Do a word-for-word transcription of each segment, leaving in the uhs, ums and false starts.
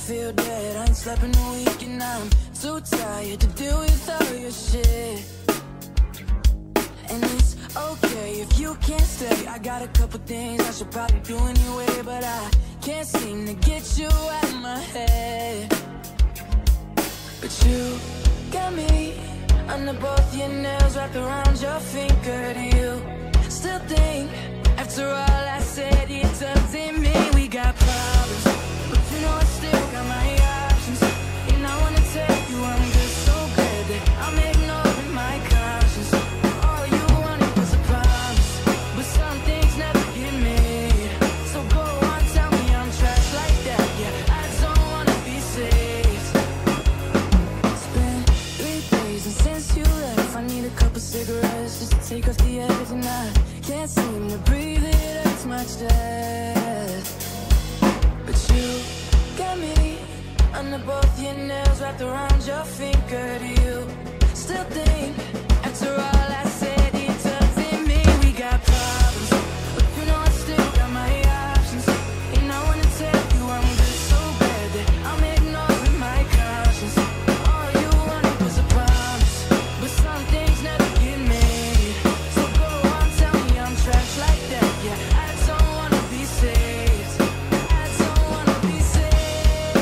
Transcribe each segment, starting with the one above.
feel dead. I ain't slept in a week and I'm too tired to deal with all your shit. And it's okay if you can't stay. I got a couple things I should probably do anyway, but I can't seem to get you out of my head. But you got me under both your nails, wrapped around your finger. Do you still think, after all I said, it doesn't mean we got problems? But you know I still got my options, and I wanna tell you I'm just so glad that I'm ignoring my conscience. All you wanted was a promise, but some things never get made. So go on, tell me I'm trash like that. Yeah, I don't wanna be saved. It's been three days and since you left, I need a couple cigarettes just to take off the edge, and I can't seem to breathe, it hurts my chest. But you got me under both your nails, wrapped around your finger. Do you still think, after all I said, it doesn't mean we got problems? But you know I still got my options, and I wanna tell you I'm just so bad that I'm ignoring my conscience. All you wanted was a promise, but some things never get made. So go on, tell me I'm trash like that. Yeah, I don't wanna be saved. I don't wanna be saved.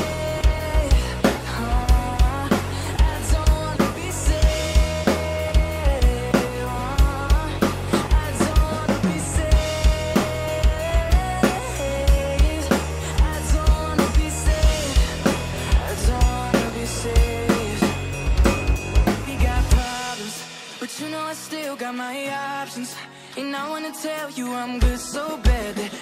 Uh, I don't wanna be saved. Uh, I don't wanna be saved. I don't wanna be saved. I don't wanna be saved. We got problems, but you know I still got my options, and I wanna tell you I'm good so bad that